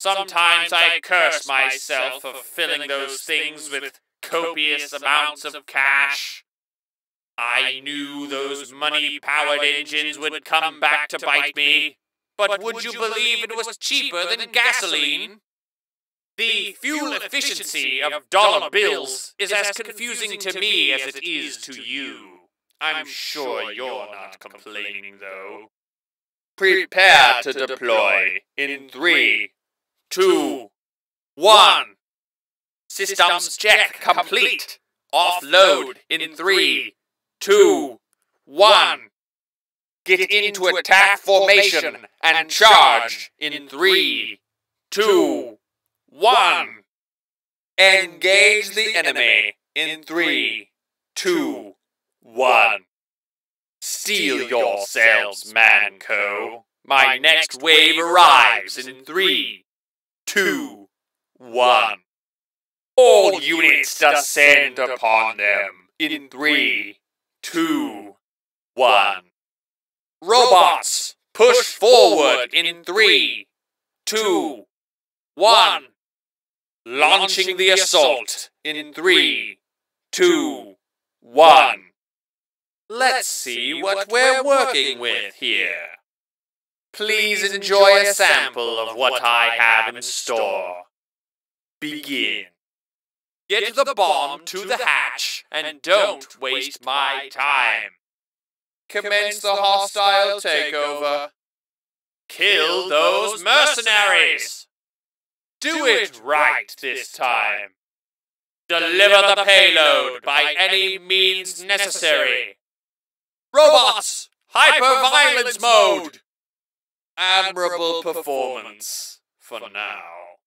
Sometimes I curse myself for filling those things with copious amounts of cash. I knew those money-powered engines would come back to bite me, but would you believe it was cheaper than gasoline? The fuel efficiency of dollar bills is as confusing to me as it is to you. I'm sure you're not complaining, though. Prepare to deploy in 3, 2, 1. Systems check complete. Offload in 3, 2, 1. Get into attack formation and charge in 3, 2, 1. Engage the enemy in 3, 2, 1. Steal yourselves, Mann Co. My next wave arrives in 3, 2, 1. All units descend upon them in 3, 2, 1. Robots, push forward in 3, 2, 1. Launching the assault in 3, 2, 1. Let's see what we're working with here. Please enjoy a sample of what I have in store. Begin. Get the bomb to the hatch and don't waste my time. Commence the hostile takeover. Kill those mercenaries. Do it right this time. Deliver the payload by any means necessary. Robots, hyper-violence mode. Admirable performance for now.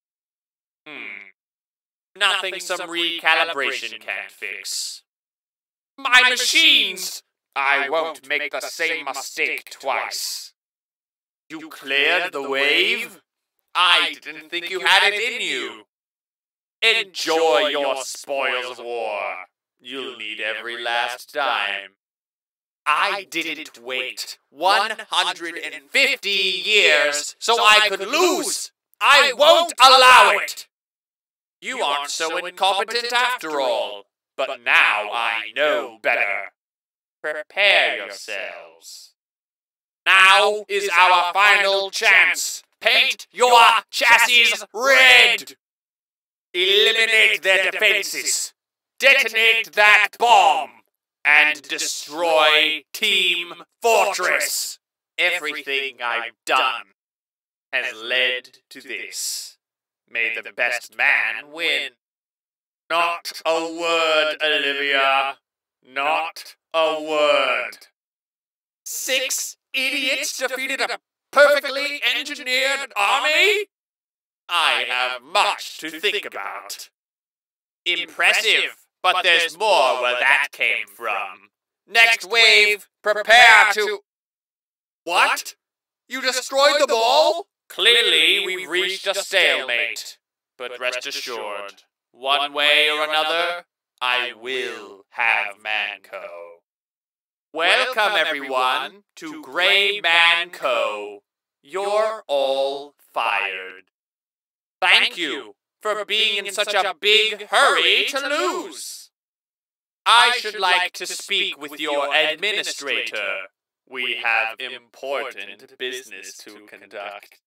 Nothing some recalibration can't fix. My machines! I won't make the same mistake twice. You cleared the wave? I didn't think you had it in you. Enjoy your spoils of war. You'll need every last dime. I didn't wait 150 years so I could lose. I won't allow it. You aren't so incompetent after all, but now I know better. Prepare yourselves. Now is our final chance. Paint your chassis red. Eliminate their defenses. Detonate that bomb. And destroy Team Fortress. Everything I've done has led to this. May the best man win. Not a word, Olivia. Not a word. 6 idiots defeated a perfectly engineered army? I have much to think about. Impressive, but there's more where that came from. Next wave, prepare to... What? You destroyed them all? Clearly, we've reached a stalemate. But rest assured, one way or another, I will have Mann Co. Welcome, everyone, to Gray Mann Co. You're all fired. Thank you for being in such a big hurry to lose. I should like to speak with your administrator. We have important business to conduct.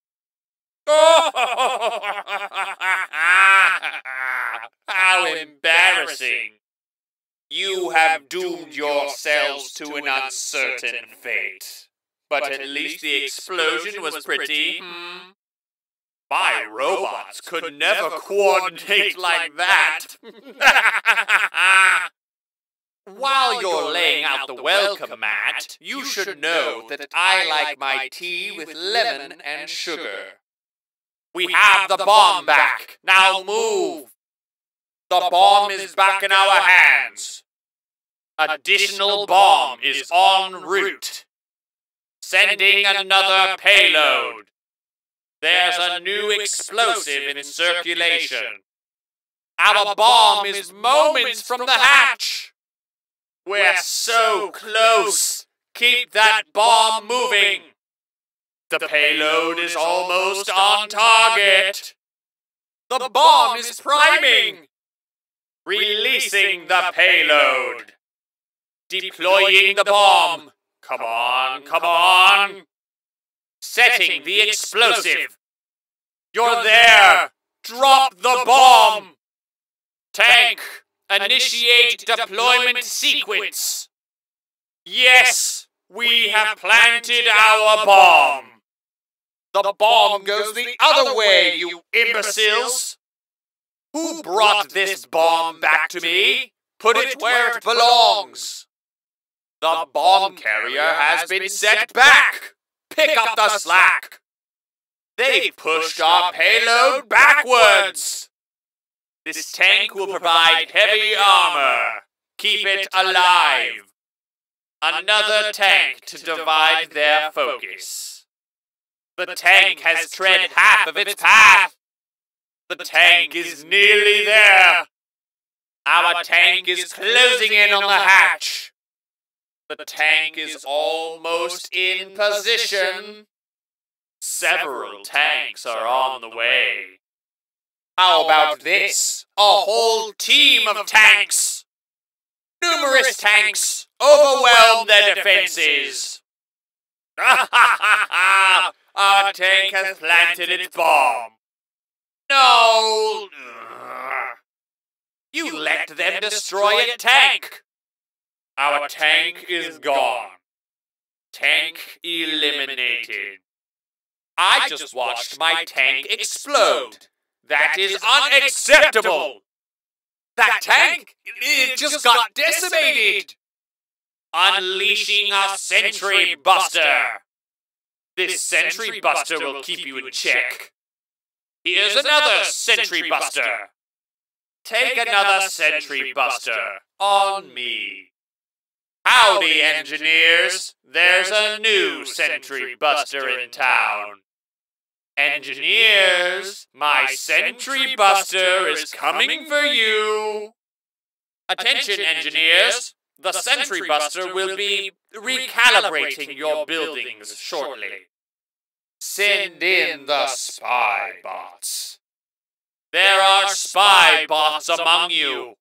How embarrassing. You have doomed yourselves to an uncertain fate. But at least the explosion was pretty, My robots could never coordinate like that. While you're laying out the welcome mat, you should know that I like my tea with lemon and sugar. We have the bomb back. Now move. The bomb is back in our hands. Additional bomb is en route. Sending another payload. There's a new explosive in circulation. Our bomb is moments from the hatch. We're so close. Keep that bomb moving. The payload is almost on target. The bomb is priming! Releasing the payload! Deploying the bomb! Come on, come on! Setting the explosive! You're there! Drop the bomb! Tank, initiate deployment sequence! Yes, we have planted our bomb! The bomb goes the other way, you imbeciles! Who brought this bomb back to me? Put it where it belongs! The bomb carrier has been set back! Pick up the slack! They've pushed our payload backwards! This tank will provide heavy armor. Keep it alive. Another tank to divide their focus. The tank has tread half of its path. The tank is nearly there. Our tank is closing in on the hatch. The tank is almost in position. Several tanks are on the way. How about this? A whole team of tanks! Numerous tanks overwhelm their defenses. Our tank has planted its bomb. No! You let them destroy a tank. Our tank is gone. Tank eliminated. I just watched my tank explode. That is unacceptable! That tank, it just got decimated! Unleashing a sentry buster! This sentry buster will keep you in check. Here's another sentry buster! Take another sentry buster on me. Howdy, engineers! There's a new sentry buster in town. Engineers, my sentry buster is coming for you. Attention, engineers. The sentry buster will be recalibrating your buildings shortly. Send in the spy bots. There are spy bots among you.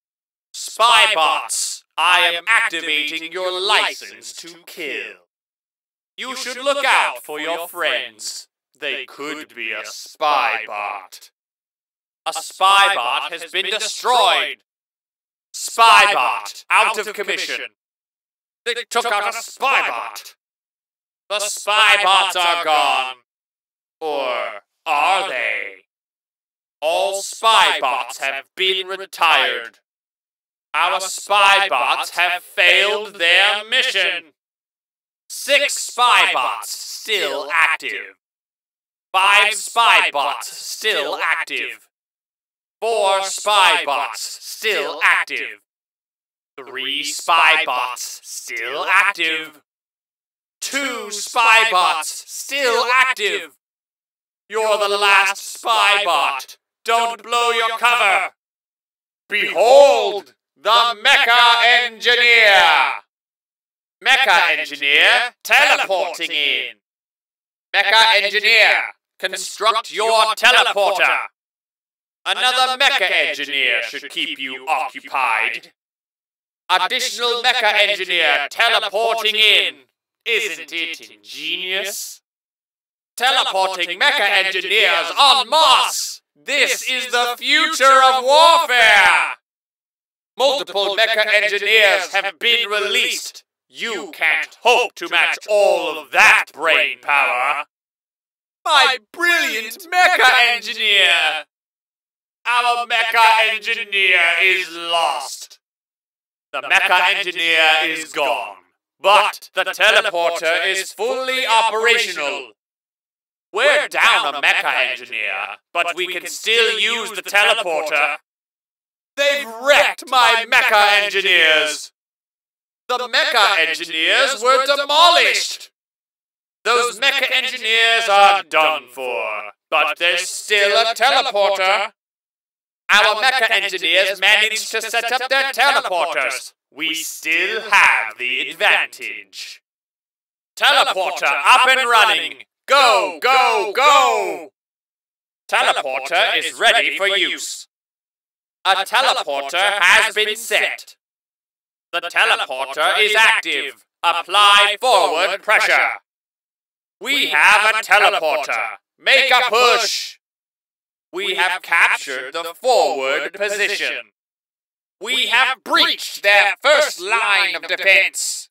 Spy bots, I am activating your license to kill. You should look out for your friends. They could be a spy bot. A spy bot has been destroyed. Spy bot, out of commission. They took out a spy bot. The spy bots are gone. Or are they? All spy bots have been retired. Our spy bots have failed their mission. 6 spy bots still active. 5 spy bots still active. 4 spy bots still active. 3 spy bots still active. 2 spy bots still active. You're the last spy bot. Don't blow your cover. Behold, the Mecha Engineer. Mecha Engineer teleporting in. Mecha Engineer, construct your teleporter. Another Mecha Engineer should keep you occupied. Additional Mecha Engineer teleporting in. Isn't it ingenious? Teleporting Mecha Engineers en masse! This is the future of warfare! Multiple Mecha Engineers have been released. You can't hope to match all of that brain power. My brilliant Mecha Engineer! Our Mecha Engineer is lost. The Mecha Engineer is gone, but the teleporter is fully operational. We're down a Mecha Engineer, but we can still use the teleporter. They've wrecked my Mecha Engineers! The Mecha Engineers were demolished! Those Mecha Engineers are done for, but there's still a teleporter. Our Mecha Engineers managed to set up their teleporters. We still have the advantage. Teleporter up and running! Go, go, go! Teleporter teleporter is ready for use. A teleporter has been set. The teleporter is active. Apply forward pressure. We have a teleporter. Make a push. We have captured the forward position. We have breached their first line of defense.